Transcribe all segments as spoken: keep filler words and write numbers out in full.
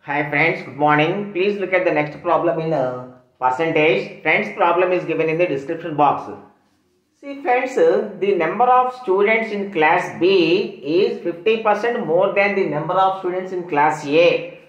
Hi friends, good morning. Please look at the next problem in uh, percentage. Friends, problem is given in the description box. See friends, uh, the number of students in class B is fifty percent more than the number of students in class A.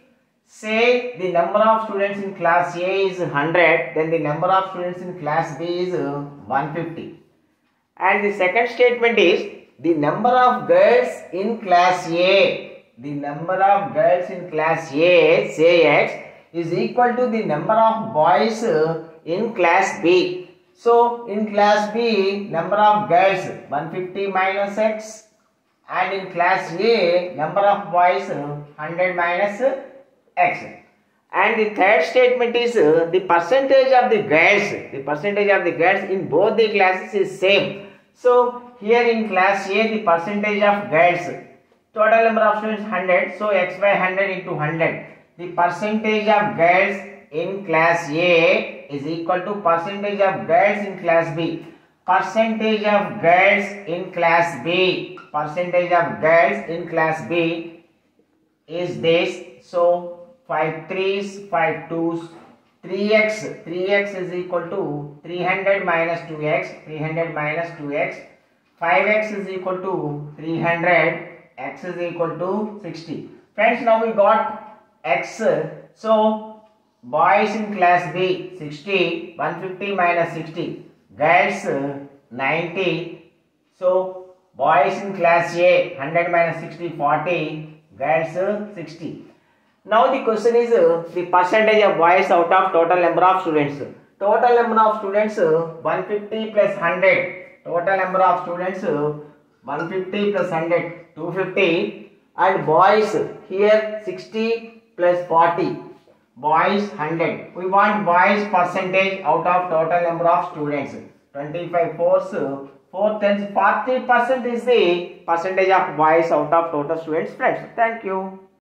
Say the number of students in class A is one hundred, then the number of students in class B is uh, one hundred fifty. And the second statement is the number of girls in class A. The number of girls in class A, say X, is equal to the number of boys in class B. So, in class B, number of girls one hundred fifty minus X, and in class A, number of boys one hundred minus X. And the third statement is uh, the percentage of the girls, the percentage of the girls in both the classes is same. So, here in class A, the percentage of girls, total number of students one hundred, so x by one hundred into one hundred. The percentage of girls in class A is equal to percentage of girls in class B. Percentage of girls in class B, percentage of girls in class B is this. So five threes, five twos, three x, three x is equal to three hundred minus two x, three hundred minus two x, five x is equal to three hundred, x is equal to sixty. Friends, now we got x. So boys in class B sixty, one hundred fifty minus sixty, girls ninety. So boys in class A one hundred minus sixty, forty, girls sixty. Now the question is uh, the percentage of boys out of total number of students. Total number of students uh, one hundred fifty plus one hundred. Total number of students uh, one hundred fifty plus one hundred, two hundred fifty, and boys here sixty plus forty, boys one hundred. We want boys percentage out of total number of students. twenty-five fours, four tens, forty percent is the percentage of boys out of total students. Friends, thank you.